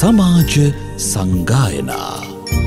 සමාජ සංගායනා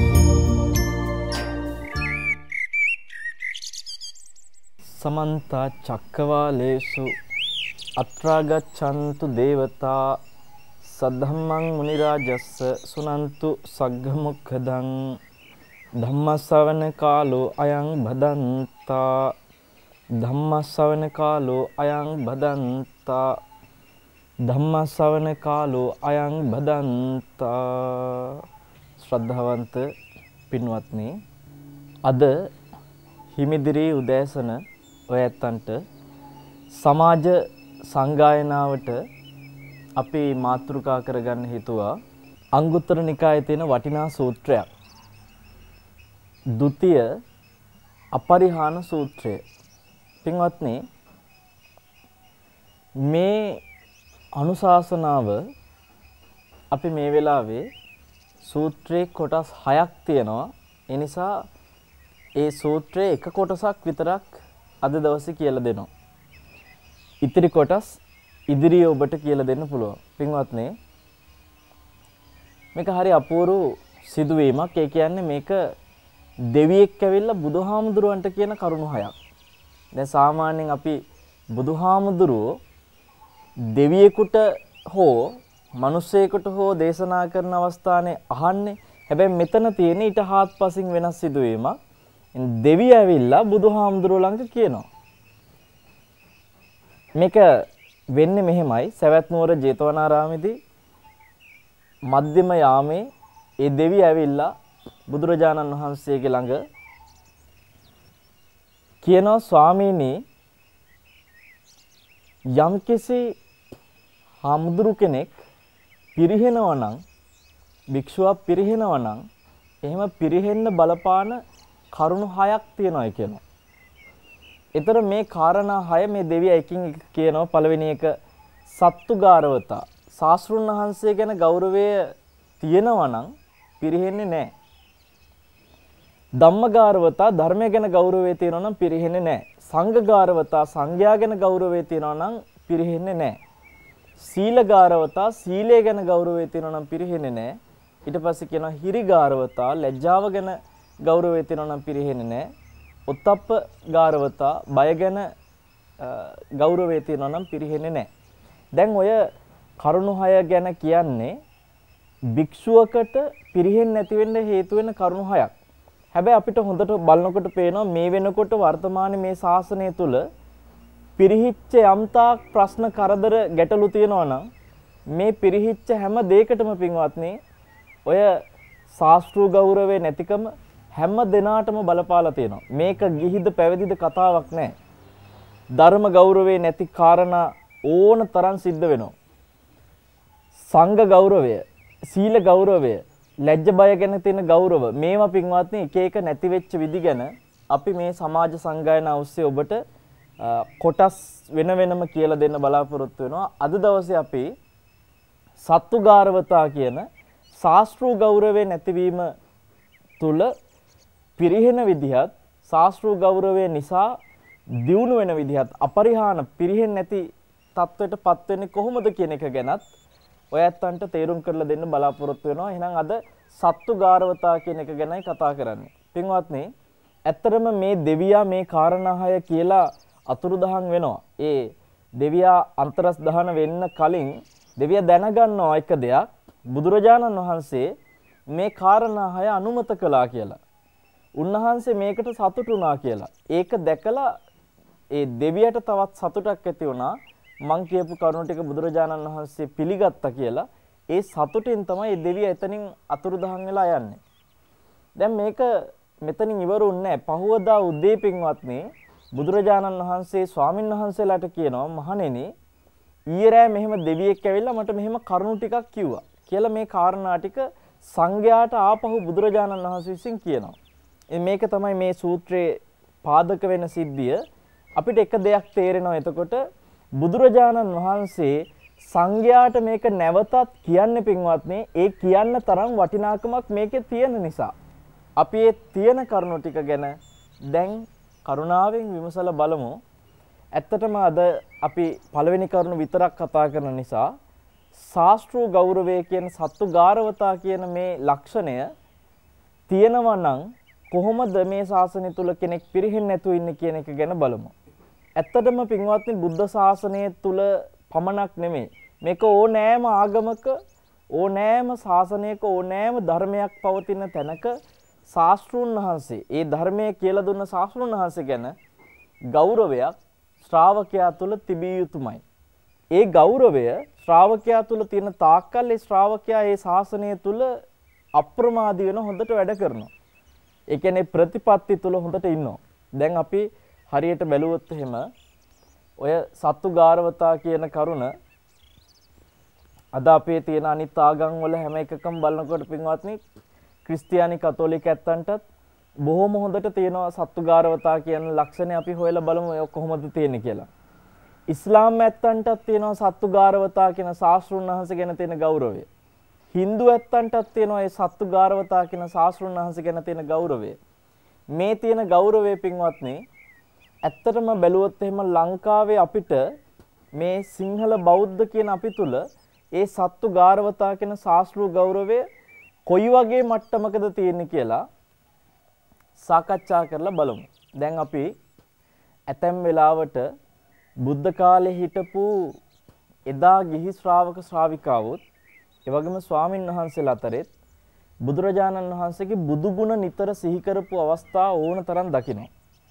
समन्त चक्रवालेषु अत्रागच्छन्तु देवता सद्धम्मं मुनिराजस्स सुनन्तु सग्गमुखदं धम्मश्रवण कालो अयं भदन्ता धम्मश्रवण कालो अयं भदन्ता धम्मश्रवण कालो अयं भदन्ता श्रद्धावंत පින්වත්නි අද හිමිදිරි උදෑසන ඔයත්තන්ට සමාජ සංගායනාවට අපි මාතෘකා කරගන්න හිතුවා අංගුත්තර නිකායේ තියෙන වටිනා සූත්‍රයක්. ဒုတိ ය අපරිහාන සූත්‍රය. පින්වත්නි මේ අනුශාසනාව අපි මේ වෙලාවේ සූත්‍රයේ කොටස් 6ක් තියෙනවා. ඒ නිසා ඒ සූත්‍රයේ එක කොටසක් විතරක් අද දවසේ කියලා දෙනවා. ඉතිරි කොටස් ඉදිරියේ ඔබට කියලා දෙන්න පුළුවන්. පින්වත්නි මේක හරි අපූර්ව සිදුවීමක්. ඒ කියන්නේ මේක දෙවියෙක් ඇවිල්ලා බුදුහාමුදුරුවන්ට කියන කරුණු හයක්. දැන් සාමාන්‍යයෙන් අපි බුදුහාමුදුරුවෝ දෙවියෙකුට හෝ මිනිසෙකුට හෝ දේශනා කරන අවස්ථාවේ අහන්නේ. හැබැයි මෙතන තියෙන ඊට හාත්පසින් වෙනස් සිදුවීමක්. දෙවිය ඇවිල්ලා බුදුහාමුදුරුවෝ ළඟ කියනවා. මේක වෙන්නේ මෙහෙමයි. සවැත් නුවර ජේතවනාරාමේදී මධ්‍යම යාමේ ඒ දෙවිය ඇවිල්ලා බුදුරජාණන් වහන්සේගේ ළඟ කියනවා ස්වාමීනි යම්කිසි හාමුදුරු කෙනෙක් පිරිහෙනවා නම් භික්ෂුවක් පිරිහෙනවා නම් එහෙම පිරිහෙන්න බලපාන කරුණු 6ක් තියෙනවා කියනවා. ඒතර මේ කාරණා 6 මේ දෙවියා එකින් එක කියනවා. පළවෙනි එක සත්තුගාරවතා. ශාස්ත්‍රුන් වහන්සේ ගැන ගෞරවය තියෙනවා නම් පිරිහෙන්නේ නැහැ. ධම්මගාරවතා ධර්මය ගැන ගෞරවය තියෙනවා නම් පිරිහෙන්නේ නැහැ. සංඝගාරවතා සංඝයා ගැන ගෞරවය තියෙනවා නම් පිරිහෙන්නේ නැහැ. සීලගාරවතා සීලය ගැන ගෞරවය තියෙනවා නම් පිරිහෙන්නේ නැහැ. ඊට පස්සේ කියනවා හිරිගාරවතා ලැජ්ජාව ගැන ගෞරවය තියෙනවා නම් පිරිහෙන්නේ නැහැ. උත්තප්ප ගාරවතා බය ගැන ගෞරවය තියෙනවා නම් පිරිහෙන්නේ නැහැ. දැන් ඔය කරුණු 6 ගැන කියන්නේ භික්ෂුවකට පිරිහෙන්නේ නැති වෙන්න හේතු වෙන කරුණු 6ක්. හැබැයි අපිට හොඳට බලනකොට පේනවා මේ වෙනකොට වර්තමානයේ මේ ශාසනය තුල පිරිහිච්ච යම්තාක් ප්‍රශ්න කරදර ගැටලු තියෙනවා නම් මේ පිරිහිච්ච හැම දෙයකටම පින්වත්නි ඔය ශාස්ත්‍රීය ගෞරවය නැතිකම හැම දිනාටම බලපාලා තියෙනවා. මේක ගිහිද පැවිදිද කතාවක් නෑ. ධර්ම ගෞරවේ නැති කාරණා ඕන තරම් සිද්ධ වෙනවා. සංඝ ගෞරවය, සීල ගෞරවය, ලැජ්ජ බය ගැන තියෙන ගෞරව මේවා පින්වත්නි එක එක නැති වෙච්ච විදි ගැන අපි මේ සමාජ සංගායන ඔස්සේ ඔබට කොටස් වෙන වෙනම කියලා දෙන්න බලාපොරොත්තු වෙනවා. අද දවසේ අපි සත්තුගාරවතා කියන ශාස්ත්‍රීය ගෞරවය නැතිවීම තුල පිරිහෙන විදිහත් ශාස්ත්‍රීය ගෞරවය නිසා දියුණු වෙන විදිහත් අපරිහාන පිරිහෙන්නේ නැති තත්වයටපත් වෙන්නේ කොහොමද කියන එක ගැනත් ඔයත්තන්ට තේරුම් කරලා දෙන්න බලාපොරොත්තු වෙනවා. එහෙනම් අද සත්තුගාරවතා කියන එක ගැනයි කතා කරන්නේ. පින්වත්නි ඇත්තටම මේ දෙවියා මේ කාරණා 6 කියලා අතුරුදහන් වෙනවා. ඒ දෙවියා අන්තරස් දහන වෙන්න කලින් දෙවියා දැනගන්නවා එක දෙයක් බුදුරජාණන් වහන්සේ මේ කාරණා 6 අනුමත කළා කියලා. උන්වහන්සේ මේකට සතුටු වුණා කියලා. ඒක දැකලා ඒ දෙවියට තවත් සතුටක් ඇති වුණා. මං කියපු කරුණු ටික බුදුරජාණන් වහන්සේ පිළිගත්තා කියලා. ඒ සතුටින් තමයි මේ දෙවියා එතනින් අතුරුදහන් වෙලා යන්නේ. දැන් මේක මෙතනින් ඉවරුන්නේ නැහැ. පහවදා උදේ පින්වත්නි බුදුරජාණන් වහන්සේ ස්වාමින් වහන්සේලාට කියනවා මහණෙනි ඊයේ රෑ මෙහෙම දෙවියෙක් ඇවිල්ලා මට මෙහෙම කරුණු ටිකක් කිව්වා කියලා මේ කාරණා ටික සංඝයාට ආපහු බුදුරජාණන් වහන්සේ විසින් කියනවා. මේක තමයි මේ සූත්‍රයේ පාදක වෙන සිද්ධිය. අපිට එක දෙයක් තේරෙනවා එතකොට බුදුරජාණන් වහන්සේ සංඝයාට මේක නැවතත් කියන්නේ පින්වත්නි ඒ කියන්න තරම් වටිනාකමක් මේකේ තියෙන නිසා අපි ඒ තියෙන කරුණු ටික ගැන දැන් කරුණාවෙන් විමසලා බලමු. ඇත්තටම අද අපි පළවෙනි කරුණ විතරක් කතා කරන නිසා ශාස්ත්‍රීය ගෞරවය කියන සත්තු ගාරවතා කියන මේ ලක්ෂණය තියෙනවා නම් කොහොමද මේ ශාසනය තුල කෙනෙක් පිරිහෙන්නේ නැතුව ඉන්නේ කියන එක ගැන බලමු. ඇත්තටම පින්වත්නි බුද්ධ ශාසනය තුල පමණක් නෙමෙයි මේක ඕනෑම ආගමක ඕනෑම ශාසනයක ඕනෑම ධර්මයක් පවතින තැනක ශාස්ත්‍රූන් වහන්සේ ඒ ධර්මයේ කියලා දුන්න ශාස්ත්‍රූන් වහන්සේ ගැන ගෞරවයක් ශ්‍රාවකයා තුල තිබිය යුතුමයි. ඒ ගෞරවය ශ්‍රාවකයා තුල තියෙන තාක්කල් ඒ ශ්‍රාවකයා ඒ ශාසනය තුල අප්‍රමාදී වෙන හොඳට වැඩ කරනවා. ඒ කියන්නේ ප්‍රතිපත්ති තුල හොඳට ඉන්නවා. දැන් අපි හරියට බැලුවොත් එහෙම ඔය සත්තු ගාරවතා කියන කරුණ අද අපේ තියෙන අනිත් ආගම් වල හැම එකකම බලනකොට පින්වත්නි ක්‍රිස්තියානි කතෝලික ඇත්තන්ටත් බොහොම හොඳට තියෙනවා සත්තු ගාරවතා කියන ලක්ෂණය. අපි හොයලා බලමු ඒක කොහොමද තියෙන්නේ කියලා. ඉස්ලාම් ඇත්තන්ටත් තියෙනවා සත්තු ගාරවතා කියන ශාස්ත්‍රඥ වහන්සේ ගැන තියෙන ගෞරවය. හින්දු ඇත්තන්ටත් තියෙනවා ඒ සත්තු ගාරවතා කියන ශාස්ත්‍රඥ වහන්සේ ගැන තියෙන ගෞරවය. මේ තියෙන ගෞරවය පින්වත්නි ඇත්තටම බැලුවොත් එහෙම ලංකාවේ අපිට මේ සිංහල බෞද්ධ කියන අපි තුල ඒ සත්තු ගාරවතා කියන ශාස්ත්‍රීය ගෞරවය කොයි වගේ මට්ටමකද තියෙන්නේ කියලා සාකච්ඡා කරලා බලමු. දැන් අපි ඇතැම් වෙලාවට බුද්ධ කාලේ හිටපු එදා ගිහි ශ්‍රාවක ශ්‍රාවිකාවොත් ඒ වගේම ස්වාමින් වහන්සේලා අතරෙත් බුදුරජාණන් වහන්සේගේ බුදු ගුණ නිතර සිහි කරපු අවස්ථා ඕන තරම් දකිනවා.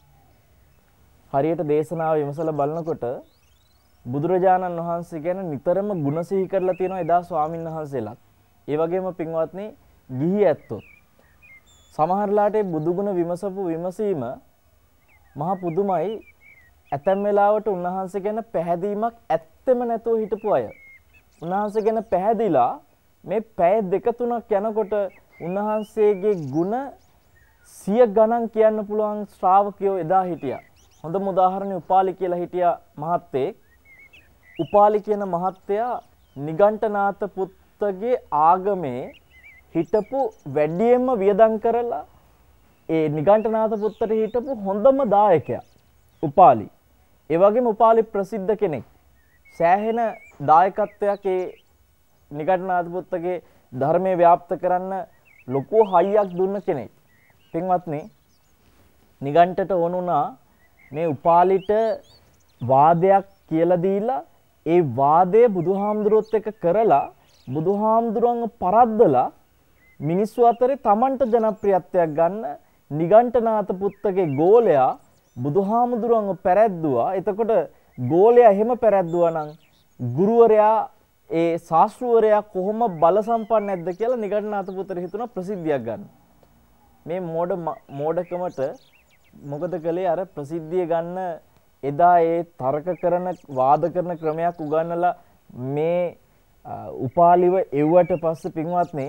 හරියට දේශනාව විමසලා බලනකොට බුදුරජාණන් වහන්සේ ගැන නිතරම ගුණ සිහි කරලා තියෙනවා එදා ස්වාමින් වහන්සේලාත්. ඒ වගේම පින්වත්නි ගිහි ඇත්තොත් සමහරලාට බුදු ගුණ විමසපු විමසීම මහා පුදුමයි. ඇතැම් වෙලාවට උන්වහන්සේ ගැන පැහැදීමක් ඇත්තෙම නැතුව හිටපු අය. උන්වහන්සේ ගැන පැහැදිලා මේ පැය දෙක තුනක් යනකොට උන්වහන්සේගේ ගුණ 100 ගණන් කියන්න පුළුවන් ශ්‍රාවකයෝ එදා හිටියා. හොඳම උදාහරණය උපාලි කියලා හිටියා මහත්තයෙක්. උපාලි කියන මහත්තයා නිගණ්ඨනාත පුත්තගේ ආගමේ හිටපු වැඩියෙන්ම වියදම් කරලා ඒ නිගණ්ඨනාත පුත්තට හිටපු හොඳම දායකයා උපාලි. ඒ වගේම උපාලි ප්‍රසිද්ධ කෙනෙක්. සෑහෙන දායකත්වයක් ඒ නිගණ්ඨනාත පුත්තගේ ධර්මයේ ව්‍යාප්ත කරන්න ලොකු හයියක් දුන්න කෙනෙක්. පින්වත්නි නිගණ්ඨට වුණා මේ උපාලිට වාදයක් කියලා දීලා ඒ වාදය බුදුහාමුදුරුවොත් එක්ක කරලා බුදුහාමුදුරුවන්ව පරද්දලා මිනිස්සු අතරේ Tamanට ජනප්‍රියත්වයක් ගන්න නිගණ්ඨනාත පුත්තගේ ගෝලයා බුදුහාමුදුරුවන්ව පැරැද්දුවා. එතකොට ගෝලයා එහෙම පැරැද්දුවා නම් ගුරුවරයා ඒ ශාස්ත්‍රවරයා කොහොම බල සම්පන්න නැද්ද කියලා නිගණ්ඨනාත පුතට හිතුණා ප්‍රසිද්ධියක් ගන්න. මේ මෝඩකමට මොකද කළේ අර ප්‍රසිද්ධිය ගන්න එදා ඒ තර්ක කරන වාද කරන ක්‍රමයක් උගන්වලා මේ උපාලිව එව්වට පස්සේ පින්වත්නි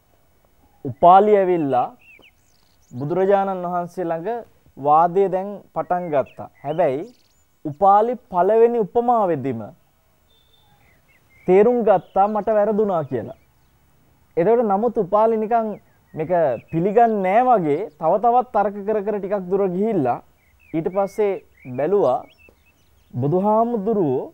උපාලි ඇවිල්ලා බුදුරජාණන් වහන්සේ ළඟ වාදය දැන් පටන් ගත්තා. හැබැයි උපාලි පළවෙනි උපමාවෙදිම තේරුම් ගත්තා මට වැරදුනා කියලා. එතකොට නමුත් උපාලි නිකන් මේක පිළිගන්නේ නැහැ වගේ තව තවත් තර්ක කර ටිකක් දුර ගිහිල්ලා ඊට පස්සේ බැලුවා බුදුහාමුදුරුවෝ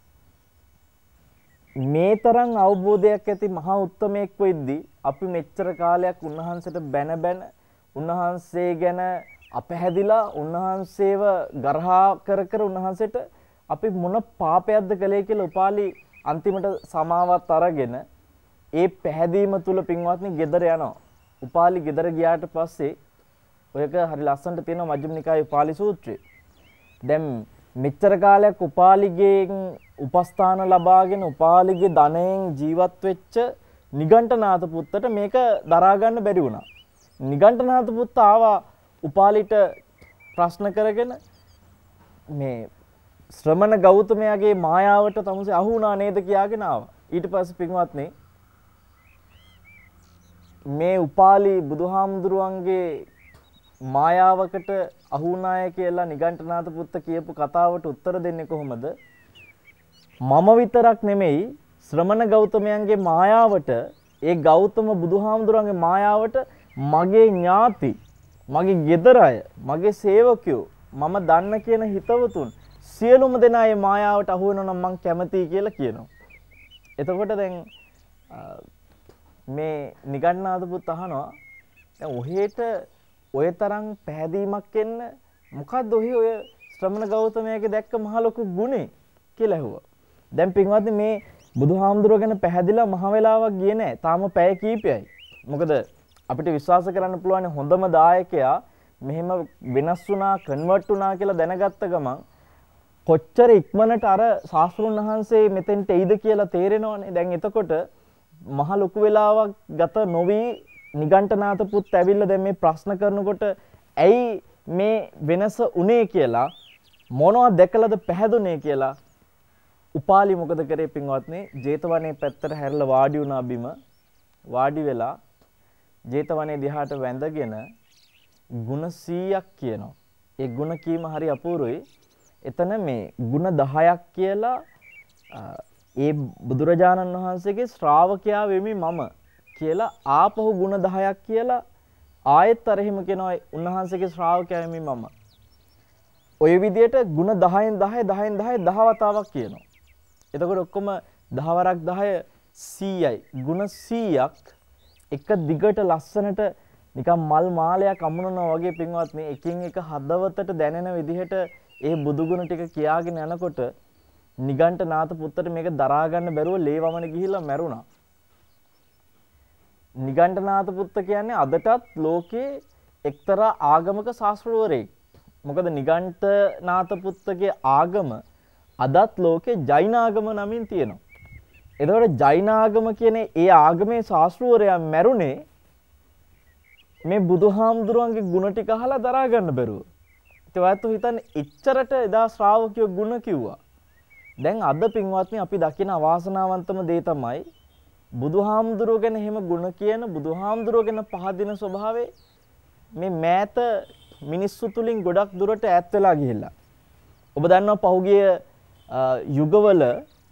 මේ තරම් අවබෝධයක් ඇති මහා උත්තමයෙක් වෙද්දී අපි මෙච්චර කාලයක් උන්වහන්සේට බැන උන්වහන්සේ ගැන අපහැදිලා උන්වහන්සේව ගරහා කර උන්වහන්සේට අපි මොන පාපයක්ද කළේ කියලා උපාලි අන්තිමට සමාවත් අරගෙන ඒ පැහැදීම තුල පින්වත්නි ගෙදර යනවා. උපාලි ගෙදර ගියාට පස්සේ ඔයක හරි ලස්සනට තියෙනවා මජ්ක්‍ධිම නිකායේ උපාලි සූත්‍රය. දැන් මෙච්චර කාලයක් උපාලිගෙන් උපස්ථාන ලබාගෙන උපාලිගේ ධනයෙන් ජීවත් වෙච්ච නිගණ්ඨනාත පුත්තට මේක දරා ගන්න බැරි වුණා. නිගණ්ඨනාත පුත්ත ආවා උපාලිට ප්‍රශ්න කරගෙන මේ ශ්‍රමණ ගෞතමයාගේ මායාවට තමුසේ අහු වුණා නේද කියාගෙන ආවා. ඊට පස්සේ පින්වත්නි මේ උපාලි බුදුහාමුදුරුවන්ගේ මායාවකට අහු වුණාය කියලා නිගණ්ඨනාත පුත්ත කියපු කතාවට උත්තර දෙන්නේ කොහොමද? මම විතරක් නෙමෙයි ශ්‍රමණ ගෞතමයන්ගේ මායාවට ඒ ගෞතම බුදුහාමුදුරුවන්ගේ මායාවට මගේ ඥාති මගේ ගෙදර අය මගේ සේවකයෝ මම දන්න කියන හිතවතුන් සියලුම දෙනා මේ මායාවට අහු වෙනවා නම් මං කැමතියි කියලා කියනවා. එතකොට දැන් මේ නිගණ්ඨනාථ පුත් අහනවා දැන් ඔහෙට ඔය තරම් පැහැදීමක් එන්න මොකද්ද ඔහි ඔය ශ්‍රමණ ගෞතමයාගේ දැක්ක මහ ලොකු ගුණේ කියලා ඇහුවා. දැන් පින්වත්නි මේ බුදුහාමුදුරුවෝ ගැන පැහැදිලා මහ වෙලාවක් ගියේ නැහැ. තාම පැය කීපයයි. මොකද අපිට විශ්වාස කරන්න පුළුවන් හොඳම දායකයා මෙහෙම වෙනස් වුණා, කන්වර්ට් වුණා කියලා දැනගත්ත ගමන් කොච්චර ඉක්මනට අර ශාස්ත්‍රුන් වහන්සේ මෙතෙන්ට එයිද කියලා තේරෙනවනේ. දැන් එතකොට මහ ලොකු වෙලාවක් ගත නොවි නිගණ්ඨනාථ පුත් ඇවිල්ලා දැන් මේ ප්‍රශ්න කරනකොට ඇයි මේ වෙනස උනේ කියලා මොනවද දැකලාද පැහැදුනේ කියලා උපාලි මොකද කරේ පින්වත්නි? ජේතවනේ පැත්තට හැරිලා වාඩි වුණා බිම. වාඩි වෙලා ජේතවනේ දිහාට වැඳගෙන ಗುಣ 100ක් කියනවා. ඒ ಗುಣ කීම හරි අපූර්වයි. එතන මේ ಗುಣ 10ක් කියලා ඒ බුදුරජාණන් වහන්සේගේ ශ්‍රාවකයා වෙමි මම කියලා ආපහු ಗುಣ 10ක් කියලා ආයෙත් අර එහෙම කියනවා උන්වහන්සේගේ ශ්‍රාවකයා වෙමි මම. ඔය විදිහට ಗುಣ 10න් 10 10න් 10 10 වතාවක් කියනවා. එතකොට ඔක්කොම 10 වරක් 10 100යි. ಗುಣ 100ක් එක දිගට ලස්සනට නිකන් මල් මාලයක් අමුණනවා වගේ පින්වත්නි එකින් එක හදවතට දැනෙන විදිහට ඒ බුදුගුණ ටික කියාගෙන යනකොට නිගණ්ඨනාථ පුත්තට මේක දරා ගන්න බැරුව ලේ වමන ගිහිල්ලා මැරුණා. නිගණ්ඨනාථ පුත්ත කියන්නේ අදටත් ලෝකේ එක්තරා ආගමක ශාස්ත්‍රවරයෙක්. මොකද නිගණ්ඨනාථ පුත්තගේ ආගම අදත් ලෝකේ ජෛන ආගම නමින් තියෙනවා. එතකොට ජෛන ආගම කියන ඒ ආගමේ ශාස්ත්‍රවරයා මැරුණේ මේ බුදුහාමුදුරුවන්ගේ ගුණ ටික අහලා දරා ගන්න බැරුව. ඒත් ඔයත් හිතන්නේ එච්චරට එදා ශ්‍රාවකයෝ ගුණ කිව්වා. දැන් අද පින්වත්නි අපි දකින අවාසනාවන්තම දේ තමයි බුදුහාමුදුරුවෝ ගැන එහෙම ගුණ කියන බුදුහාමුදුරුවෝ ගැන පහදින ස්වභාවය මේ මෑත මිනිස්සු තුලින් ගොඩක් දුරට ඈත් වෙලා ගිහිල්ලා. ඔබ දන්නවා පහුගිය යුගවල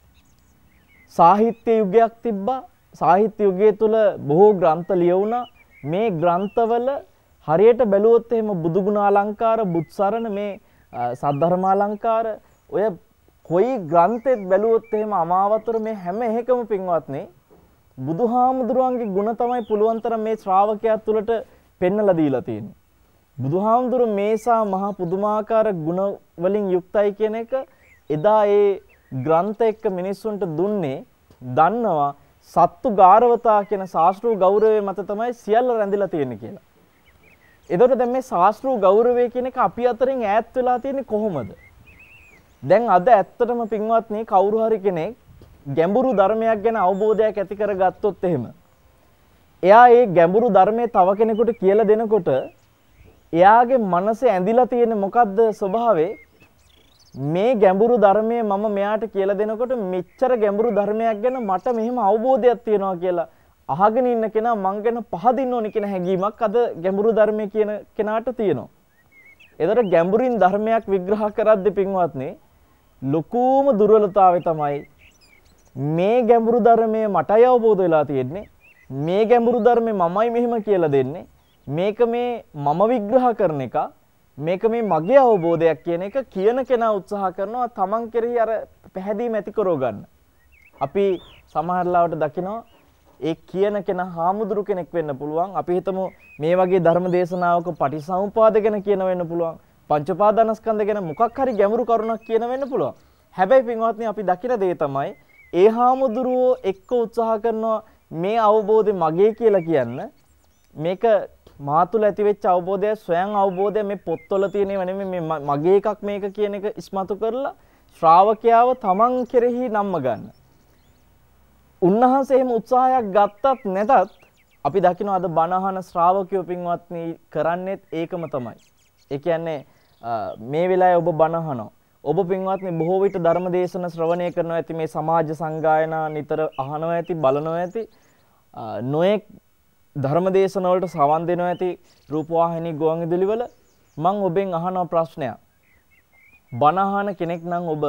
සාහිත්‍ය යුගයක් තිබ්බා. සාහිත්‍ය යුගය තුල බොහෝ ග්‍රන්ථ ලියවුණා. මේ ග්‍රන්ථවල හරියට බැලුවොත් එහෙම බුදුගුණ අලංකාර, බුත්සරණ මේ සද්ධර්ම අලංකාර ඔය කොයි ග්‍රන්ථෙත් බැලුවොත් එහෙම අමාවතුර මේ හැම එකම පින්වත්නි බුදුහාමුදුරුවන්ගේ ගුණ තමයි පුළුවන් තරම් මේ ශ්‍රාවකයා තුළට පෙන්වලා දීලා තියෙන්නේ. බුදුහාමුදුරු මේසා මහා පුදුමාකාර ගුණ වලින් යුක්තයි කියන එක එදා ඒ ග්‍රන්ථ එක්ක මිනිස්සුන්ට දුන්නේ දන්නවා සත්තු ගාරවතා කියන ශාස්ත්‍රීය ගෞරවය මත තමයි සියල්ල රැඳිලා තියෙන්නේ කියලා. එතකොට දැන් මේ ශාස්ත්‍රීය ගෞරවය කියන එක අපි අතරින් ඈත් වෙලා තියෙන්නේ කොහොමද? දැන් අද ඇත්තටම පින්වත්නි කවුරු හරි කෙනෙක් ගැඹුරු ධර්මයක් ගැන අවබෝධයක් ඇති කරගත්තොත් එහෙම එයා ඒ ගැඹුරු ධර්මයේ තව කෙනෙකුට කියලා දෙනකොට එයාගේ මනසේ ඇඳිලා තියෙන මොකද්ද ස්වභාවය? මේ ගැඹුරු ධර්මයේ මම මෙයාට කියලා දෙනකොට මෙච්චර ගැඹුරු ධර්මයක් ගැන මට මෙහෙම අවබෝධයක් තියෙනවා කියලා අහගෙන ඉන්න කෙනා මං ගැන පහදින්න ඕනි කියන හැඟීමක් අද ගැඹුරු ධර්මයේ කියන කෙනාට තියෙනවා. ඒතර ගැඹුරින් ධර්මයක් විග්‍රහ කරද්දී පින්වත්නි ලොකුම දුර්වලතාවය තමයි මේ ගැඹුරු ධර්මයේ මටයි අවබෝධ වෙලා තියෙන්නේ. මේ ගැඹුරු ධර්මයේ මමයි මෙහෙම කියලා දෙන්නේ. මේක මේ මම විග්‍රහ කරන එක මේක මේ මගේ අවබෝධයක් කියන එක කියන කෙනා උත්සාහ කරනවා තමන් කෙරෙහි අර පැහැදීම ඇති කරව ගන්න. අපි සමහර ලාවට දකිනවා ඒ කියන කෙනා හාමුදුරු කෙනෙක් වෙන්න පුළුවන්. අපි හිතමු මේ වගේ ධර්ම දේශනාවක පටිසමුපාද ගැන කියන වෙන්න පුළුවන්. පංච පාදානස්කන්ධ ගැන මොකක් හරි ගැඹුරු කරුණක් කියන වෙන්න පුළුවන්. හැබැයි පින්වත්නි අපි දකින දේ තමයි ඒ හාමුදුරුවෝ එක්ක උත්සාහ කරනවා මේ අවබෝධය මගේ කියලා කියන්න. මේක මා තුළ ඇති වෙච්ච අවබෝධය ස්වයං අවබෝධය මේ පොත්වල තියෙනව නෙමෙයි මේ මගේ එකක් මේක කියන එක ඉස්මතු කරලා ශ්‍රාවකයාව තමන් කෙරෙහි නම්ම ගන්න. උන්වහන්සේ එහෙම උත්සාහයක් ගත්තත් නැතත් අපි දකිනවා අද බණ අහන ශ්‍රාවකයෝ පින්වත්නි කරන්නේත් ඒකම තමයි. ඒ කියන්නේ මේ වෙලාවේ ඔබ බණ අහනවා. ඔබ පින්වත්නි බොහෝ විට ධර්ම දේශන ශ්‍රවණය කරනවා ඇති මේ සමාජ සංගායනා නිතර අහනවා ඇති බලනවා ඇති නොඑක් ධර්ම දේශන වලට සවන් දෙනවා ඇති රූපවාහිනී ගුවන්විදුලි වල මම ඔබෙන් අහන ප්‍රශ්නයක්. බණ අහන කෙනෙක් නම් ඔබ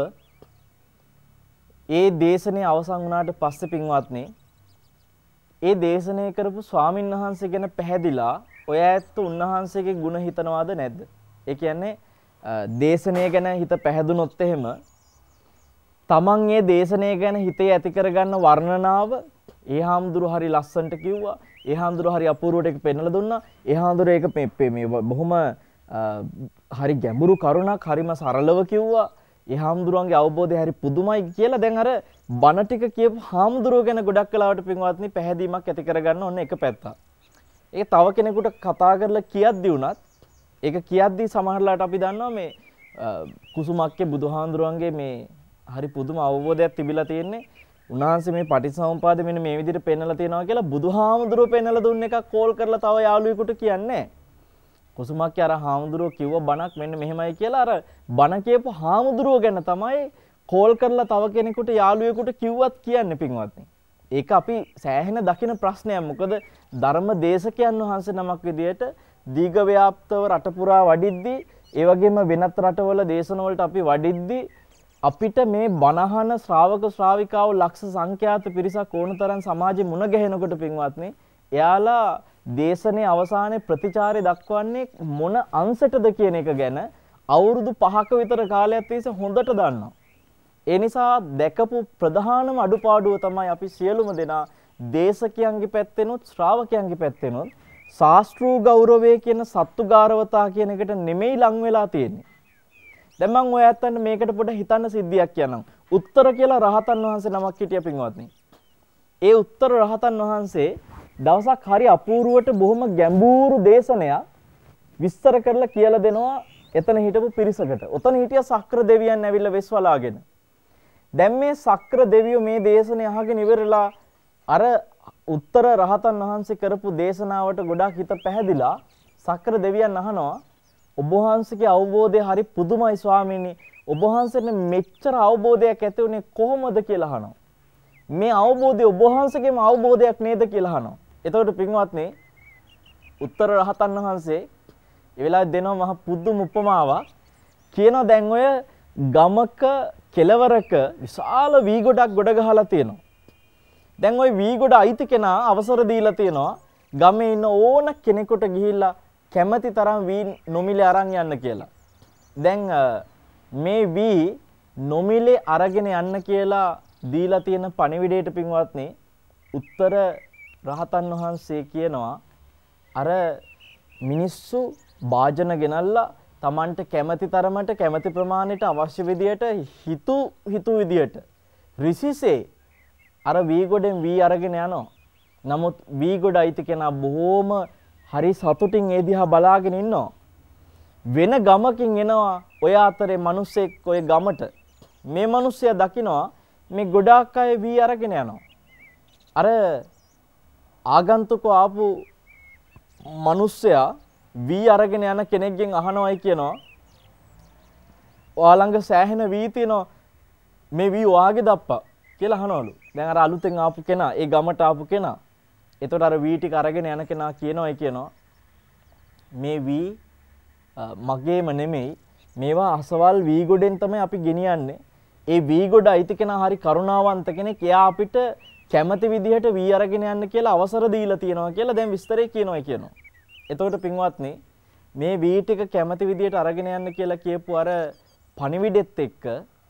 ඒ දේශනේ අවසන් වුණාට පස්සේ පින්වත්නි ඒ දේශනේ කරපු ස්වාමින් වහන්සේ ගැන පැහැදිලා ඔය ඇත්ත උන්වහන්සේගේ ගුණ හිතනවාද නැද්ද? ඒ කියන්නේ දේශනය ගැන හිත පැහැදුනොත් එහෙම තමන් ඒ දේශනය ගැන හිතේ ඇති කරගන්න වර්ණනාව ඒ හාමුදුරු හරි ලස්සනට කිව්වා. ඒ හාමුදුරු හරි අපූර්වට ඒක පෙන්නලා දුන්නා. ඒ හාමුදුරු ඒක මේ බොහොම හරි ගැඹුරු කරුණක් හරිම සරලව කිව්වා. ඒ හාමුදුරුවන්ගේ අවබෝධය හරි පුදුමයි කියලා දැන් අර බණ ටික කියපු හාමුදුරුවෝ ගැන ගොඩක් කලාවට පින්වත්නි පැහැදීමක් ඇති කරගන්න ඕන එක පැත්තක්. ඒක තව කෙනෙකුට කතා කරලා කියද්දි උනත් ඒක කියද්දි සමහරලාට අපි දන්නවා මේ කුසුමක්කේ බුදුහාමුදුරුවන්ගේ මේ හරි පුදුම අවබෝධයක් තිබිලා තියෙන්නේ. උන්වහන්සේ මේ පටිච්චසමුපාද මෙන්න මේ විදිහට පෙන්නලා තියෙනවා කියලා බුදුහාමුදුරුවෝ පෙන්නලා දුන්න එකක් කෝල් කරලා තව යාළුවෙකුට කියන්නේ. කුසුමක්කේ අර හාමුදුරුවෝ කිව්ව බණක් මෙන්න මෙහෙමයි කියලා අර බණ කියපු හාමුදුරුවෝ ගැන තමයි කෝල් කරලා තව කෙනෙකුට යාළුවෙකුට කිව්වත් කියන්නේ පින්වත්නි. ඒක අපි සෑහෙන දකින ප්‍රශ්නයක්. මොකද ධර්ම දේශකයන් වහන්සේ නමක් විදියට දීඝ ව්‍යාප්තව රට පුරා වඩිද්දී ඒ වගේම වෙනත් රටවල දේශනවලට අපි වඩිද්දී අපිට මේ බණහන ශ්‍රාවක ශ්‍රාවිකාව ලක්ෂ සංඛ්‍යාත පිරිසක් ඕනතරම් සමාජෙ මුණ ගැහෙනකොට පින්වත්නි එයාලා දේශනේ අවසානයේ ප්‍රතිචාරය දක්වන්නේ මොන අංශටද කියන එක ගැන අවුරුදු 5ක විතර කාලයක් තිස්සේ හොඳට දන්නවා. ඒ නිසා දැකපු ප්‍රධානම අඩුපාඩුව තමයි අපි සියලුම දෙනා දේශකයන්ගේ පැත්තෙනුත් ශ්‍රාවකයන්ගේ පැත්තෙනුත් ශාස්ත්‍රූ ගෞරවය කියන සත්තු ගාරවතා කියන එකට නෙමෙයි ලං වෙලා තියෙන්නේ. දැන් මම ඔය ඇත්තන්ට මේකට පොඩ්ඩක් හිතන්න සිද්ධියක් කියන්නම්. උත්තර කියලා රහතන් වහන්සේ නමක් හිටියා පින්වත්නි. ඒ උත්තර රහතන් වහන්සේ දවසක් හරි අපූර්වට බොහොම ගැඹුරු දේශනයක් විස්තර කරලා කියලා දෙනවා එතන හිටපු පිරිසකට. ඔතන හිටිය සක්‍ර දෙවියන් ඇවිල්ලා වෙස්වලාගෙන. දැන් මේ සක්‍ර දෙවියෝ මේ දේශනේ අහගෙන ඉවරලා අර උත්තර රහතන් වහන්සේ කරපු දේශනාවට ගොඩාක් හිත පැහැදිලා සක්‍ර දෙවියන් අහනවා ඔබ වහන්සේගේ අවබෝධය හරි පුදුමයි ස්වාමීනි. ඔබ වහන්සේට මෙච්චර අවබෝධයක් ඇති උනේ කොහොමද කියලා අහනවා. මේ අවබෝධය ඔබ වහන්සේගේම අවබෝධයක් නේද කියලා අහනවා. එතකොට පින්වත්නි උත්තර රහතන් වහන්සේ ඒ වෙලාවේ දෙනවා මහ පුදුම උපමාවක්. කියනවා දැන් ඔය ගමක කෙළවරක විශාල වී ගොඩක් ගොඩ ගහලා තියෙනවා. දැන් ওই වී ගොඩ අයිති කෙනා අවසර දීලා තියෙනවා ගමේ ඉන්න ඕන කෙනෙකුට ගිහිල්ලා කැමැති තරම් වී නොමිලේ අරන් යන්න කියලා. දැන් මේ වී නොමිලේ අරගෙන යන්න කියලා දීලා තියෙන පණිවිඩයට පින්වත්නි උත්තර රහතන් වහන්සේ කියනවා අර මිනිස්සු වාජන ගෙනල්ලා Tamanට කැමැති තරමට කැමැති ප්‍රමාණයට අවශ්‍ය විදියට හිතු විදියට රිසිසේ අර වී ගොඩෙන් වී අරගෙන යනවා. නමුත් වී ගොඩ අයිති කෙනා බොහොම හරි සතුටින් ඒ දිහා බලාගෙන ඉන්නවා. වෙන ගමකින් එනවා ඔය අතරේ මිනිස්සෙක් ඔය ගමට. මේ මිනිස්සයා දකිනවා මේ ගොඩාක් අය වී අරගෙන යනවා. අර ආගන්තුක ආපු මිනිස්සයා වී අරගෙන යන කෙනෙක්ගෙන් අහනවායි කියනවා ඔයා ළඟ සෑහෙන වී තියෙනවා මේ වී ඔයාගේ දප්පා කියලා අහනවලු. දැන් අර අලුතෙන් ආපු කෙනා ඒ ගමට ආපු කෙනා එතකොට අර වී ටික අරගෙන යන කෙනා කියනවා මේ වී මගේම නෙමෙයි මේවා අසවල් වී ගොඩෙන් තමයි අපි ගෙනියන්නේ. ඒ වී ගොඩ අයිති කෙනා හරි කරුණාවන්ත කෙනෙක්. එයා අපිට කැමති විදිහට වී අරගෙන යන්න කියලා අවසර දීලා තියෙනවා කියලා දැන් විස්තරේ කියනවා. එතකොට පින්වත්නි මේ වී ටික කැමති විදිහට අරගෙන යන්න කියලා කියපු අර පණිවිඩෙත් එක්ක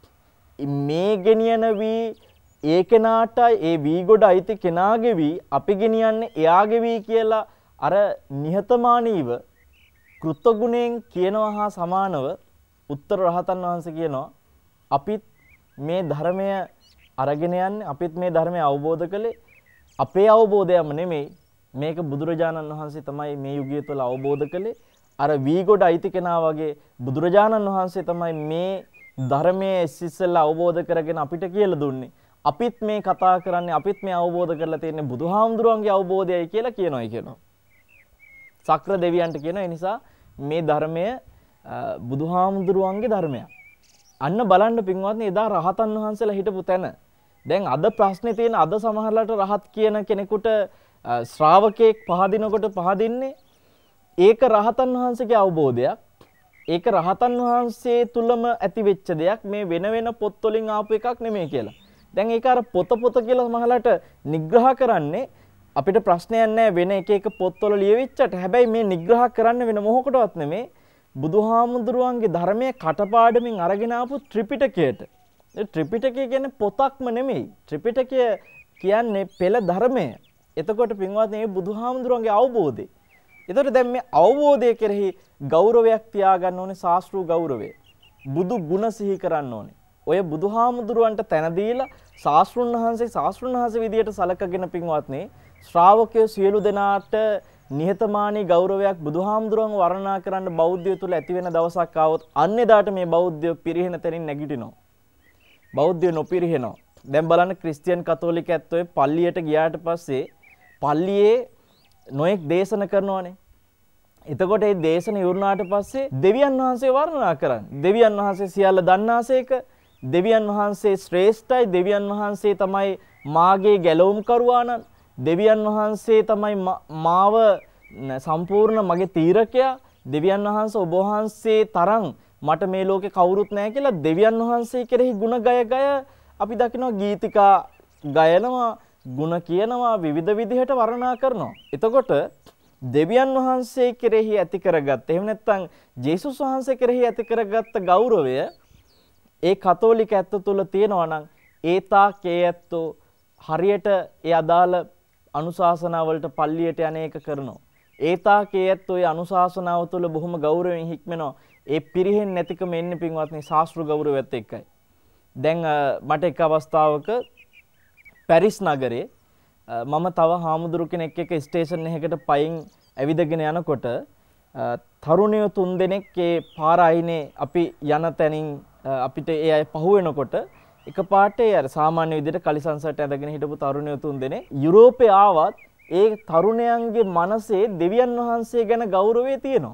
මේ ගෙනියන වී ඒ කෙනාට ඒ වී ගොඩ අයිති කෙනාගේ වී අපි ගෙනියන්නේ එයාගේ වී කියලා අර නිහතමානීව කෘතගුණයෙන් කියනවා හා සමානව උත්තර රහතන් වහන්සේ කියනවා අපිත් මේ ධර්මය අරගෙන යන්නේ අපිත් මේ ධර්මය අවබෝධ කළේ අපේ අවබෝධයම නෙමෙයි මේක බුදුරජාණන් වහන්සේ තමයි මේ යුගය තුළ අවබෝධ කළේ. අර වී ගොඩ අයිති කෙනා වගේ බුදුරජාණන් වහන්සේ තමයි මේ ධර්මයේ ඉස්සෙල්ලා අවබෝධ කරගෙන අපිට කියලා දුන්නේ. අපිත් මේ කතා කරන්නේ අපිත් මේ අවබෝධ කරලා තියෙන්නේ බුදුහාමුදුරන්ගේ අවබෝධයයි කියලා කියනවා. සක්‍ර දෙවියන්ට කියන නිසා මේ ධර්මය බුදුහාමුදුරුවන්ගේ ධර්මයක්. අන්න බලන්න පින්වත්නි එදා රහතන් වහන්සේලා හිටපු තැන. දැන් අද ප්‍රශ්නේ තියෙන අද සමහරලාට රහත් කියන කෙනෙකුට ශ්‍රාවකෙක් පහදිනකොට පහදින්නේ ඒක රහතන් වහන්සේගේ අවබෝධයක්. ඒක රහතන් වහන්සේ තුලම ඇති වෙච්ච දෙයක්. මේ වෙන පොත් වලින් ආපු එකක් නෙමෙයි කියලා. දැන් ඒක අර පොත කියලා සමහරලාට නිග්‍රහ කරන්නේ අපිට ප්‍රශ්නයක් නැහැ වෙන එක පොත්වල ලියවිච්චට. හැබැයි මේ නිග්‍රහ කරන්න වෙන මොහොකටවත් නෙමෙයි බුදුහාමුදුරුවන්ගේ ධර්මයේ කටපාඩමින් අරගෙන ආපු ත්‍රිපිටකයට. ත්‍රිපිටකය කියන්නේ පොතක්ම නෙමෙයි. ත්‍රිපිටකය කියන්නේ පෙළ ධර්මය. එතකොට පින්වත්නි මේ බුදුහාමුදුරන්ගේ අවබෝධය. එතකොට දැන් මේ අවබෝධය කෙරෙහි ගෞරවයක් තියාගන්න ඕනේ ශාස්ත්‍රීය ගෞරවය. බුදු ගුණ සිහි කරන්න ඕනේ. ඔය බුදුහාමුදුරුවන්ට තැන දීලා ශාස්ත්‍රුන් වහන්සේ විදියට සලකගෙන පින්වත්නි ශ්‍රාවකයෝ සියලු දෙනාට නිහතමානී ගෞරවයක් බුදුහාමුදුරුවන් වර්ණනා කරන්න බෞද්ධය තුල ඇති වෙන දවසක් ආවොත් අන්නේදාට මේ බෞද්ධය පිරිහෙන තැනින් නැගිටිනවා. බෞද්ධය නොපිරිහෙනවා. දැන් බලන්න ක්‍රිස්තියන් කතෝලික ඇත්තෝ පල්ලියට ගියාට පස්සේ පල්ලියේ නොඑක් දේශන කරනවානේ. එතකොට මේ දේශන ඉවරනාට පස්සේ දෙවියන් වහන්සේ වර්ණනා කරන්නේ. දෙවියන් වහන්සේ සියල්ල දන්නාසේක, දෙවියන් වහන්සේ ශ්‍රේෂ්ඨයි, දෙවියන් වහන්සේ තමයි මාගේ ගැලවුම් කරුවාණන්, දෙවියන් වහන්සේ තමයි මාව සම්පූර්ණ මගේ තීරකයා, දෙවියන් වහන්සේ ඔබ වහන්සේ තරම් මට මේ ලෝකේ කවුරුත් නැහැ කියලා දෙවියන් වහන්සේ කෙරෙහි ගුණ ගය අපි දකිනවා ගීතිකා ගයනවා, ගුණ කියනවා, විවිධ විදිහට වර්ණනා කරනවා. එතකොට දෙවියන් වහන්සේ කෙරෙහි ඇති කරගත්ත, එහෙම නැත්නම් ජේසුස් වහන්සේ කෙරෙහි ඇති කරගත්ත ගෞරවය ඒ කතෝලික ඇත්ත තුළ තියෙනවා නම් ඒ ඇත්තෝ හරියට ඒ අදාළ අනුශාසනා වලට පල්ලියට යන එක කරනවා. ඒ ඇත්තෝ ඒ අනුශාසනාව තුළ බොහොම ගෞරවයෙන් හික්මනවා. ඒ පිරිහෙන්නේ නැතිකම එන්නේ පින්වත්නි ශාස්ත්‍රීය ගෞරවයත් එක්කයි. දැන් මට එක අවස්ථාවක පැරිස් නගරේ මම තව හාමුදුරු කෙනෙක් එක්ක ස්ටේෂන් එකකට පයින් ඇවිදගෙන යනකොට තරුණයෝ 3 දෙනෙක් ඒ පාර අයිනේ අපි යන තැනින් අපිට ඒ අය පහු වෙනකොට එකපාරට ඒ අර සාමාන්‍ය විදිහට කලිසන්සට ඇඳගෙන හිටපු තරුණයෝ 3 දෙනෙක් යුරෝපේ ආවත් ඒ තරුණයන්ගේ මනසේ දෙවියන් වහන්සේ ගැන ගෞරවය තියෙනවා.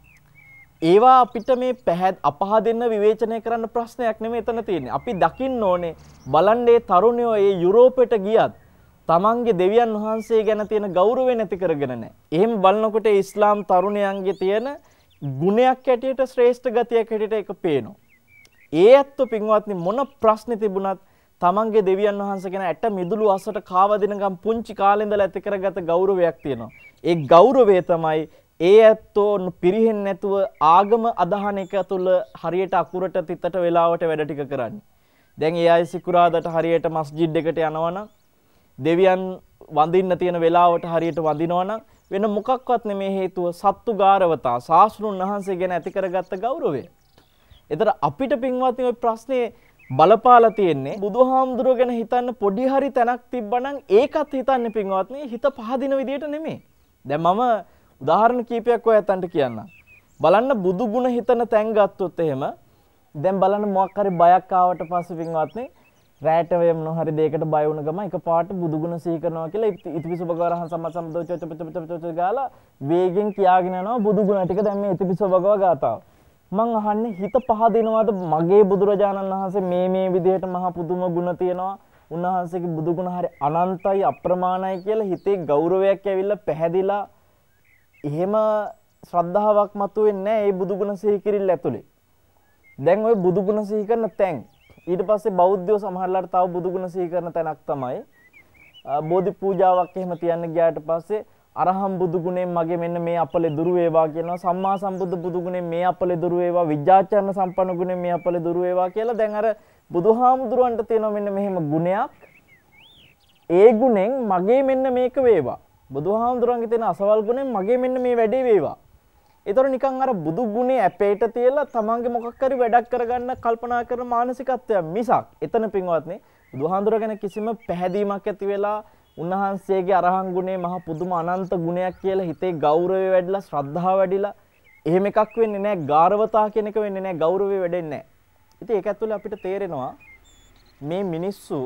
ඒවා අපිට මේ අපහදෙන්න විවේචනය කරන්න ප්‍රශ්නයක් නෙමෙයි එතන තියෙන්නේ. අපි දකින්න ඕනේ බලන්නේ තරුණයෝ ඒ යුරෝපයට ගියත් තමන්ගේ දෙවියන් වහන්සේ ගැන තියෙන ගෞරවය නැති කරගෙන නැහැ. එහෙම බලනකොට ඉස්ලාම් තරුණයන්ගේ තියෙන ගුණයක් ඇටියට ශ්‍රේෂ්ඨ ගතියක් ඇටියට ඒක පේනවා. ඒ ඇත්ත පින්වත්නි මොන ප්‍රශ්නේ තිබුණත් තමන්ගේ දෙවියන් වහන්සේ ගැන ඇට මිදුළු අසට කාව දෙනකම් පුංචි කාලේ ඉඳලා ඇති කරගත ගෞරවයක් තියෙනවා. ඒ ගෞරවය තමයි ඒ ඇත්තෝ පිරිහෙන්නේ නැතුව ආගම අදහන එක තුළ හරියට අකුරට තිතට වෙලාවට වැඩ ටික කරන්නේ. දැන් ඒ අය සිකුරාදට හරියට මස්ජිද් එකට යනවනම් දෙවියන් වඳින්න තියෙන වෙලාවට හරියට වඳිනවනම් වෙන මොකක්වත් නෙමේ හේතුව සත්තු ගාරවතා ශාස්ත්‍රුන් වහන්සේ ගැන ඇති කරගත්ත ගෞරවය. ඒතර අපිට පින්වත්නි ওই ප්‍රශ්නේ බලපාලා තියෙන්නේ බුදුහාමුදුරුව ගැන හිතන්න පොඩි හරි තැනක් තිබ්බනම් ඒකත් හිතන්නේ පින්වත්නි හිත පහදින විදියට නෙමෙයි. දැන් මම උදාහරණ කීපයක් ඔයයන්ට කියන්නම්. බලන්න බුදු ගුණ හිතන තැන් ගත්තොත් එහෙම දැන් බලන්න මොකක් හරි බයක් ආවට පස්සේ පින්වත්නි රැට වෙම නොහරි දෙයකට බය වුණ ගම එකපාරට බුදු ගුණ සිහි කරනවා කියලා ඉතිපිසු භගවරහන් සම්මසම්දෝ ගාලා වේගෙන් කියාගෙන යනවා බුදු ගුණ ටික. දැන් මේ ඉතිපිසු භගව ගාතාව මං අහන්නේ හිත පහදිනවද මගේ බුදුරජාණන් වහන්සේ මේ විදිහට මහා පුදුම ගුණ තියෙනවා, උන්වහන්සේගේ බුදු ගුණ හරි අනන්තයි අප්‍රමාණයි කියලා හිතේ ගෞරවයක් ඇවිල්ලා පැහැදිලා එහෙම ශ්‍රද්ධාවක් මතුවෙන්නේ නැහැ මේ බුදු ගුණ සිහි කිරිල්ල ඇතුලේ. දැන් ওই බුදු ගුණ සිහි කරන තැන් ඊට පස්සේ බෞද්ධයෝ සමහරලාට තව බුදු ගුණ සිහි කරන තැනක් තමයි බෝධි පූජාවක් එහෙම තියන්න ගියාට පස්සේ අරහම් බුදු ගුණයෙන් මගේ මෙන්න මේ අපලේ දුරු වේවා කියනවා, සම්මා සම්බුද්ධ බුදු ගුණයෙන් මේ අපලේ දුරු වේවා, විජ්ජාචරණ සම්පන්න ගුණයෙන් මේ අපලේ දුරු වේවා කියලා දැන් අර බුදුහාමුදුරන්ට තියෙනවා මෙන්න මෙහෙම ගුණයක්, ඒ ගුණෙන් මගේ මෙන්න මේක වේවා, බුදුහාමුදුරන්ගේ තියෙන අසවල් ගුණෙන් මගේ මෙන්න මේ වැඩේ වේවා. ඒතර නිකන් අර බුදු ගුණේ ඇපේට තියලා තමන්ගේ මොකක් හරි වැඩක් කරගන්න කල්පනා කරන මානසිකත්වයක් මිසක් එතන පින්වත්නි බුදුහාමුදුර ගැන කිසිම පැහැදීමක් ඇති වෙලා උන්වහන්සේගේ අරහන් ගුණේ මහ පුදුම අනන්ත ගුණයක් කියලා හිතේ ගෞරවය වැඩිලා ශ්‍රද්ධාව වැඩිලා එහෙම එකක් වෙන්නේ නැහැ. ගාරවතා කියන එක වෙන්නේ නැහැ, ගෞරවය වැඩෙන්නේ නැහැ. ඉතින් ඒක ඇතුලේ අපිට තේරෙනවා මේ මිනිස්සු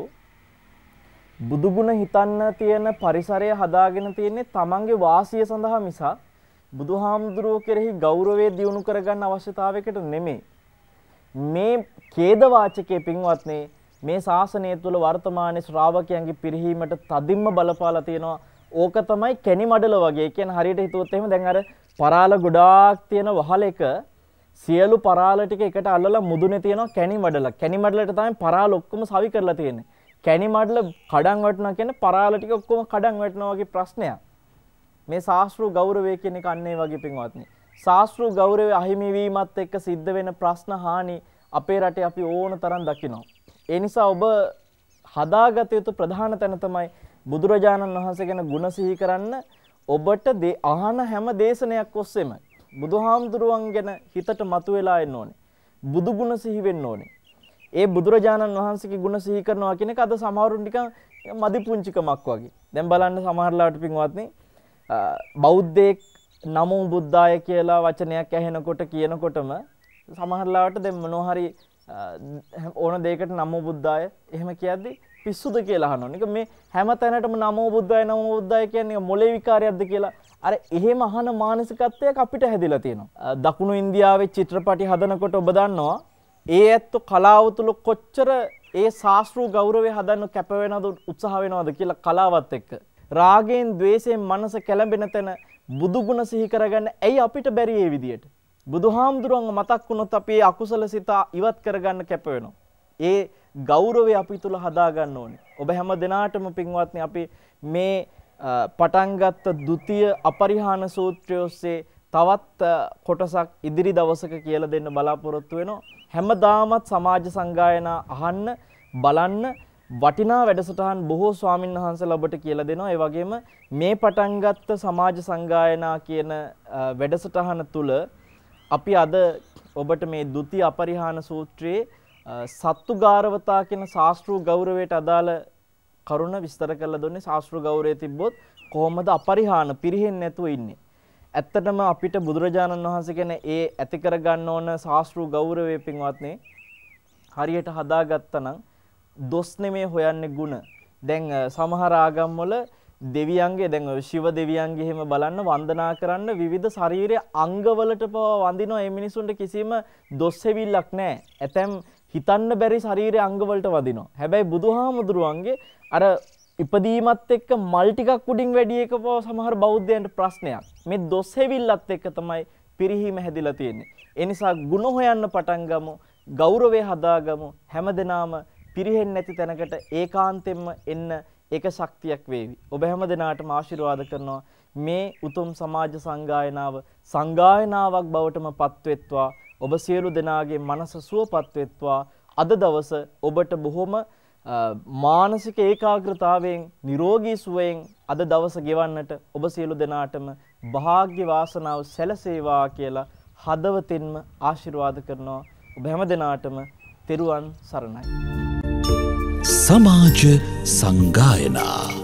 බුදු ගුණ හිතන්න තියෙන පරිසරය හදාගෙන තියෙන්නේ තමන්ගේ වාසිය සඳහා මිසක් බුදුහාමුදුරුවෝ කෙරෙහි ගෞරවය දියුණු කරගන්න අවශ්‍යතාවයකට නෙමෙයි. මේ ඛේද වාචකයේ පින්වත්නි මේ ශාසනය තුළ වර්තමානයේ ශ්‍රාවකයන්ගේ පිරිහීමට තදින්ම බලපාලා තියෙනවා. ඕක තමයි කැණි මඩල වගේ. කියන්නේ හරියට හිතුවොත් එහෙම දැන් අර පරාල ගොඩාක් තියෙන වහලෙක සියලු පරාල ටික එකට අල්ලලා මුදුනේ තියෙනවා කැණි මඩල. කැණි මඩලට තමයි පරාල ඔක්කොම සවි කරලා තියෙන්නේ. කැණි මඩල කඩන් වටනවා කියන්නේ පරාල ටික ඔක්කොම කඩන් වටනවා වගේ ප්‍රශ්නයක්. මේ ශාස්ත්‍රීය ගෞරවය කියන එක අන්නේ වගේ පින්වත්නි. ශාස්ත්‍රීය ගෞරවය අහිමි වීමත් එක්ක සිද්ධ වෙන ප්‍රශ්න හානි අපේ රටේ අපි ඕන තරම් දකිනවා. ඒ නිසා ඔබ හදාගත යුතු ප්‍රධාන තැන තමයි බුදුරජාණන් වහන්සේ ගැන ගුණ සිහි කරන්න. ඔබට අහන හැම දේශනයක් ඔස්සේම බුදුහාමුදුරුවන් ගැන හිතට මතුවලා එන්න ඕනේ. බුදු ගුණ සිහි වෙන්න ඕනේ. ඒ බුදුරජාණන් වහන්සේගේ ගුණ සිහි කරනවා කියන එක අද සමහරුන් නිකන් මදි පුංචිකමක් වගේ. දැන් බලන්න සමහරලාට පින්වත්නි බෞද්ධයෙක් නමෝ බුද්ධාය කියලා වචනයක් ඇහෙනකොට කියනකොටම සමහරලාට දැන් මොනවා හරි ඕන දෙයකට නමෝ බුද්ධාය එහෙම කියද්දි පිස්සුද කියලා අහනවා. නික මේ හැම තැනටම නමෝ බුද්ධාය කියන්නේ මොලේ විකාරයක්ද කියලා අර එහෙම අහන මානසිකත්වයක් අපිට හැදිලා තියෙනවා. දකුණු ඉන්දියාවේ චිත්‍රපටි හදනකොට ඔබ දන්නවා ඒ ඇත්ත කලාව තුල කොච්චර ඒ ශාස්ත්‍රීය ගෞරවය හදන්න කැප වෙනවද උත්සාහ වෙනවද කියලා කලාවත් එක්ක. රාගයෙන් ద్వේෂයෙන් මනස කැළඹෙන තැන බුදු ගුණ සිහි කරගන්න ඇයි අපිට බැරි ඒ විදියට? බුදුහාමුදුරන්ව මතක් වුණොත් අපි ඒ අකුසල සිත ඉවත් කරගන්න කැප වෙනවා. ඒ ගෞරවය අපි තුල හදා ගන්න ඕනේ. ඔබ හැම දිනාටම පින්වත්නි අපි මේ පටන් ගත්ත ဒုတိ ය අපරිහාන සූත්‍රය ඔස්සේ තවත් කොටසක් ඉදිරි දවසක කියලා දෙන්න බලාපොරොත්තු වෙනවා. හැමදාමත් සමාජ සංගායනා අහන්න බලන්න වටිනා වැඩසටහන් බොහෝ ස්වාමින් වහන්සේලා ඔබට කියලා දෙනවා. ඒ වගේම මේ පටන් ගත්ත සමාජ සංගායනා කියන වැඩසටහන තුල අපි අද ඔබට මේ ဒုတိ ය අපරිහාන සූත්‍රයේ සත්තු ගාරවතා කියන ශාස්ත්‍රීය ගෞරවයට අදාළ කරුණ විස්තර කරලා දුන්නේ. ශාස්ත්‍රීය ගෞරවය තිබ්බොත් කොහොමද අපරිහාන පිරෙන්නේ නැතුව ඉන්නේ? ඇත්තටම අපිට බුදුරජාණන් වහන්සේ කියන ඒ ඇති කර ගන්න ඕන ශාස්ත්‍රීය ගෞරවයේ පින්වත්නි හරියට හදාගත්තා නම් දොස් නෙමේ හොයන්නේ ಗುಣ. දැන් සමහර ආගම් වල දෙවියන්ගේ දැන් ශිව දෙවියන්ගේ එහෙම බලන්න වන්දනා කරන්න විවිධ ශාරීරික අංගවලට පවා වඳිනවා. මේ මිනිසුන්ට කිසිම දොස් හැවිල්ලක් නැහැ. ඇතැම් හිතන්න බැරි ශාරීරික අංගවලට වදිනවා. හැබැයි බුදුහාමුදුරුවන්ගේ අර ඉපදීමත් එක්ක මල් ටිකක් උඩින් වැඩි එක පව සමහර බෞද්ධයන්ට ප්‍රශ්නයක්. මේ දොස් හැවිල්ලත් එක්ක තමයි පිරිහීම හැදිලා තියෙන්නේ. ඒ නිසා ಗುಣ හොයන්න පටන් ගමු. ගෞරවය හදාගමු. හැමදෙනාම පිරිහෙන්නේ නැති තැනකට ඒකාන්තයෙන්ම එන්න ඒක ශක්තියක් වේවි. ඔබ හැමදෙනාටම ආශිර්වාද කරනවා මේ උතුම් සමාජ සංගායනාවක් බවටම පත්වෙත්වා. ඔබ සියලු දෙනාගේ මනස සුවපත් වෙත්වා. අද දවස ඔබට බොහොම මානසික ඒකාග්‍රතාවයෙන් නිරෝගී සුවයෙන් අද දවස ගෙවන්නට ඔබ සියලු දෙනාටම වාග්ය වාසනාව සැලසේවා කියලා හදවතින්ම ආශිර්වාද කරනවා. ඔබ හැම දෙනාටම තෙරුවන් සරණයි. සමාජ සංගායනා